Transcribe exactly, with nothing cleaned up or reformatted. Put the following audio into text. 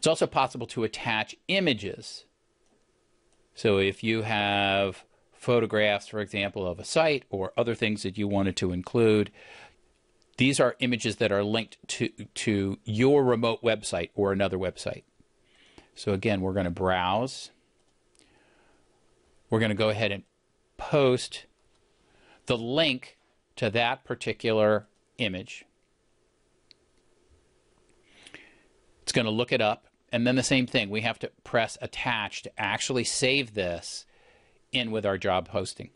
It's also possible to attach images. So if you have photographs, for example, of a site or other things that you wanted to include, these are images that are linked to, to your remote website or another website. So again, we're going to browse. We're going to go ahead and post the link to that particular image. It's going to look it up. And then the same thing, we have to press attach to actually save this in with our job hosting.